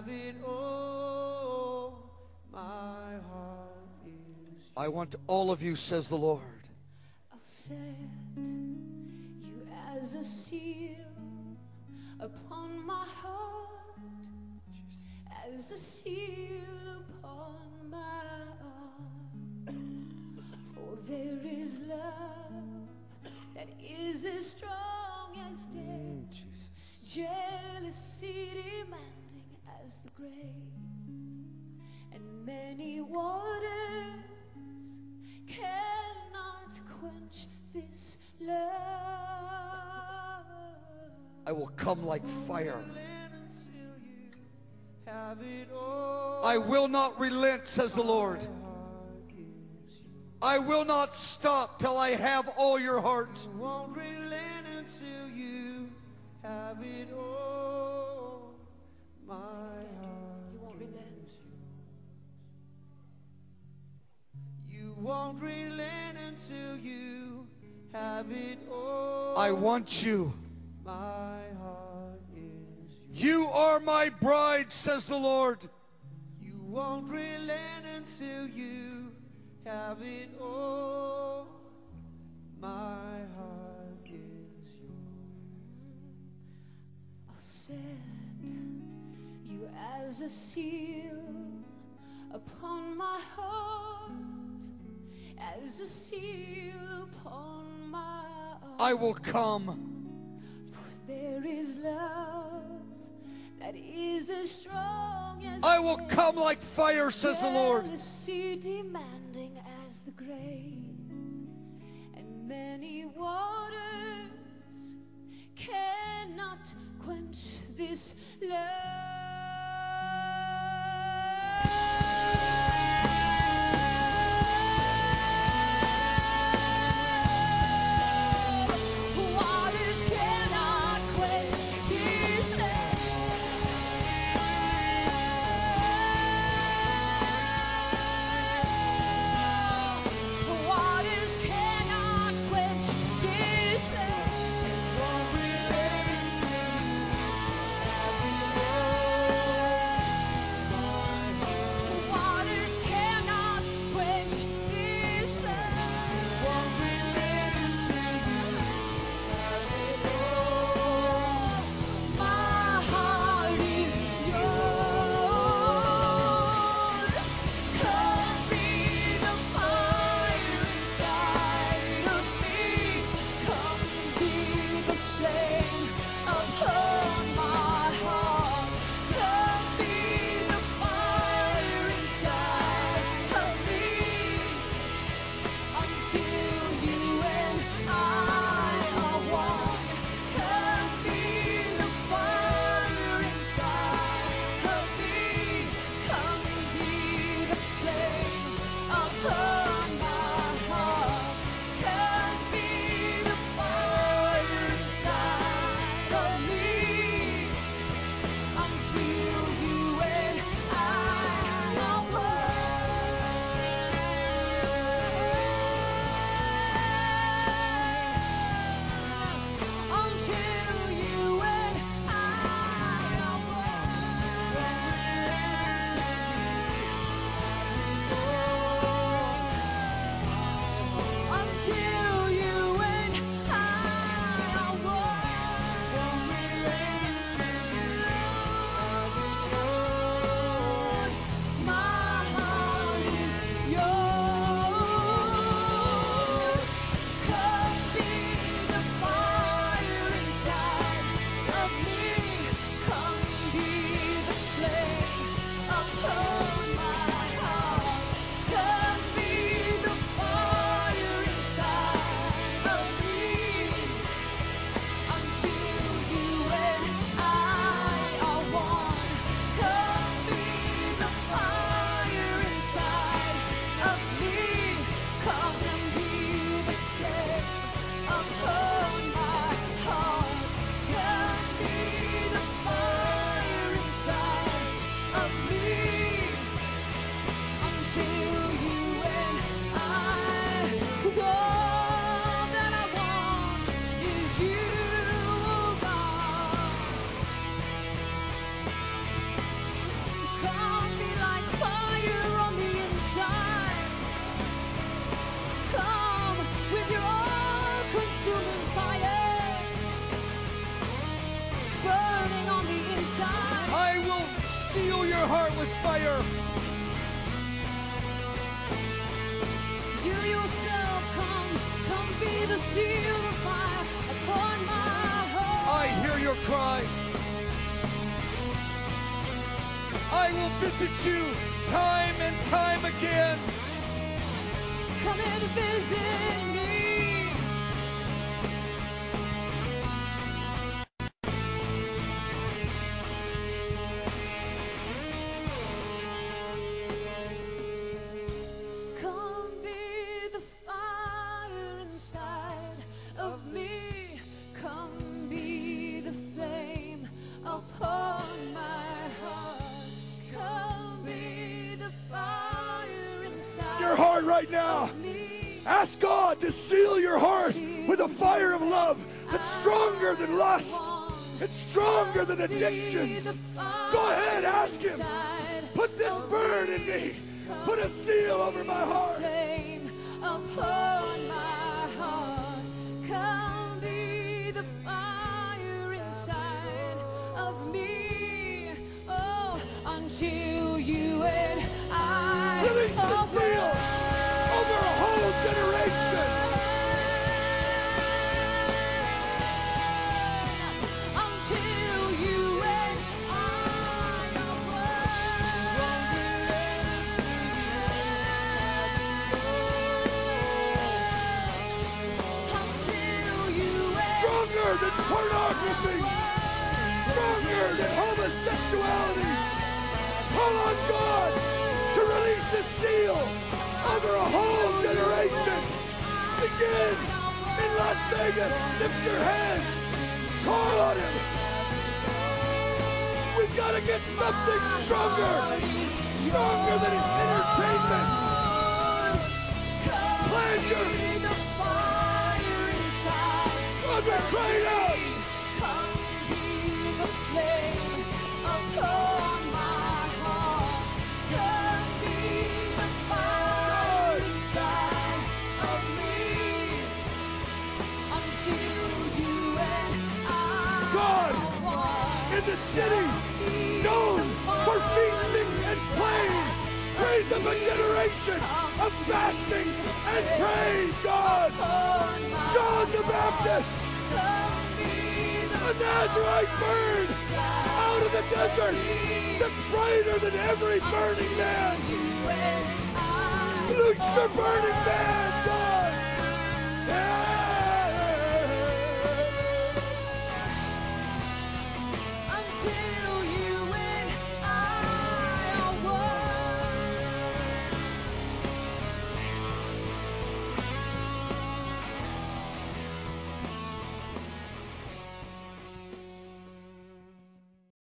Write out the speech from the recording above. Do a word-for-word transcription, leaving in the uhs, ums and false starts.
it all. My heart is yours. I want all of you, says the Lord. I'll set you as a seal upon my heart, as a seal upon my arm. For there is love that is as strong as death, jealousy demanding as the grave, and many waters cannot quench this love. I will come like fire. Until you have it all. I will not relent, says the Lord. I will not stop till I have all your heart. Won't relent until you have it all. My heart. You won't relent. You won't relent until you have it all. I want you. My heart is yours. You are my bride, says the Lord. You won't relent until you have it all. My heart is yours. I'll set you as a seal upon my heart, as a seal upon my arm. I will come. For there is love that is as strong as I will death, come like fire, says the Lord. jealousy demanding as the grave, and many waters cannot quench this love. Waters cannot quench this love. Waters cannot quench this love. Won't relent until burning on the inside. I will seal your heart with fire. You yourself come, come be the seal of fire upon my heart. I hear your cry. I will visit you time and time again. Come and visit me. Come be the fire inside of me. Come be the flame upon my heart. Come be the fire inside Your heart right now. of me. Ask God to seal your heart with a fire of love that's stronger than lust. It's stronger than addictions. Go ahead, ask Him. Put this burn in me. Put a seal over my heart. Flame upon my heart. Come be the fire inside of me. Oh, until you and I Release the are seal over a whole generation. until you and I are until you and Stronger than pornography. Stronger than homosexuality. Call on God to release a seal over a whole generation. Begin in Las Vegas. Lift your hands. Call on Him. We've got to get something stronger. Stronger than entertainment. Pleasure. the fire inside. God, we're crying out. Come be the flame upon my heart. Come be the fire inside of me. Until you and I God, are one. in the city known for feasting and slaying, raise up a generation of fasting and praying, God. Upon my John the Baptist, Come be the a Nazarite bird out of the desert that's brighter than every burning man. you and I. Loose your burning man, God.